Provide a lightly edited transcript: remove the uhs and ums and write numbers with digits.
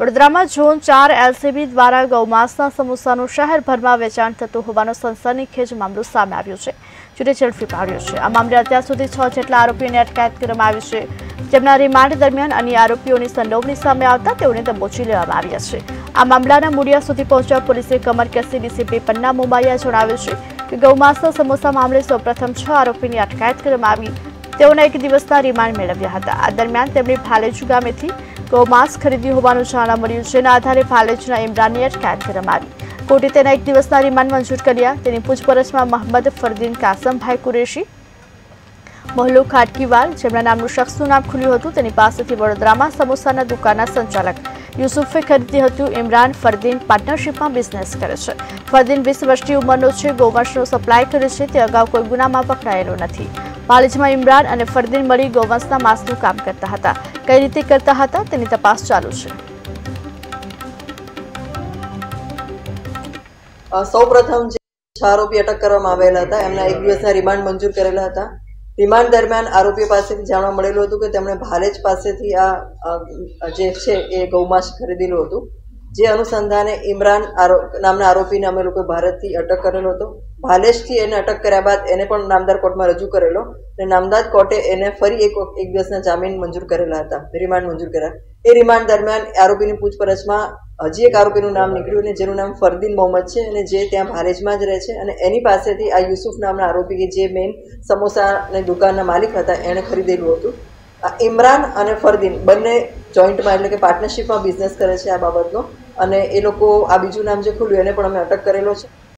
વડોદરામાં zone 4 LCB દ્વારા ગૌમાંસના સમોસાનું શહેરભરમાં વેચાણ થતું હોવાનો સનસનીખેજ મામલો સામે આવ્યો છે, જેને ઝડપી પાડ્યો છે। આ મામલે અત્યાર સુધી 6 જેટલા આરોપીઓની અટકાયત કરવામાં આવી છે, જેમના રિમાન્ડ દરમિયાન અન્ય આરોપીઓની સંડોવણી સામે આવતા તેઓને દબોચી લેવામાં આવ્યા છે। આ મામલાના મૂળિયા સુધી પહોંચવા પોલીસે કમર કસી ડીસીપી પન્ના મોમાયા જણાવ્યું છે કે ગૌમાંસના સમોસા મામલે સૌપ્રથમ 6 આરોપીની અટકાયત કરવામાં આવી, તેઓના 1 દિવસના રિમાન્ડ મેળવ્યા હતા। આ દરમિયાન તેમણે ભાલેજ ગામેથી ગૌમાંસ ખરીદ્યું હોવાનું જાણવા મળ્યું છે। જેના આધારે ભાલેજના ઇમરાનની અટકાયત કરવામાં આવી। કોર્ટે તેના 1 દિવસના રિમાન્ડ મંજૂર કર્યા। તેની પૂછપરછમાં મહંમદ ફરદીન કાસમભાઈ કુરેશી મહલો ખાટકીવાલ, જેમના નામનું શખ્સનું નામ ખુલ્યું હતું, તેની પાસેથી વડોદરામાં સમોસાના દુકાનના સંચાલક યુસુફે ખરીદી હતું। ઇમરાન ફરદીન પાર્ટનરશિપમાં બિઝનેસ કરે છે। ફરદીન 20 વર્ષની ઉંમરનો છે, ગૌવંશનો સપ્લાય કરે છે, તે અગાઉ કોઈ ગુનામાં પકડાયેલો નથી। ભાલેજમાં ઇમરાન અને ફરદીન મળી ગૌવંશના માંસનું કામ કરતા હતા। કઈ રીતે કરતા હતા તેની તપાસ ચાલુ છે। સૌપ્રથમ જે 6 આરોપી અટક કરવામાં આવેલા હતા એમના 1 દિવસના રિમાન્ડ મંજૂર કરેલા હતા। રિમાન્ડ દરમિયાન આરોપી પાસેથી જાણવા મળેલું હતું કે તેમણે ભાલેજ પાસેથી આ જે છે એ ગૌમાંસ ખરીદેલું હતું, જે અનુસંધાને ઇમરાન નામના આરોપીને અમે લોકો ભારતથી અટક કરેલો હતો। ભાલેજથી એને અટક કર્યા બાદ એને પણ નામદાર કોર્ટમાં રજૂ કરેલો અને નામદાર કોર્ટે એને ફરી એક દિવસના જામીન મંજૂર કરેલા હતા, રિમાન્ડ મંજૂર કર્યા। એ રિમાન્ડ દરમિયાન આરોપીની પૂછપરછમાં હજી એક આરોપીનું નામ નીકળ્યું અને જેનું નામ ફરદીન મોહમ્મદ છે અને જે ત્યાં ભાલેજમાં જ રહે છે અને એની પાસેથી આ યુસુફ નામના આરોપી કે જે મેઇન સમોસાની દુકાનના માલિક હતા એણે ખરીદેલું હતું। આ ઇમરાન અને ફરદીન બંને જોઈન્ટમાં એટલે કે પાર્ટનરશિપમાં બિઝનેસ કરે છે આ બાબતનો, અને એ લોકો આ બીજું નામ જે ખુલ્યું એને પણ અમે અટક કરેલો છે।